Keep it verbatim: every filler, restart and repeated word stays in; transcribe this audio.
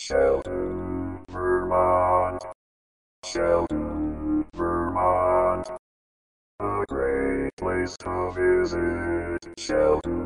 Sheldon, Vermont. Sheldon, Vermont. A great place to visit. Sheldon.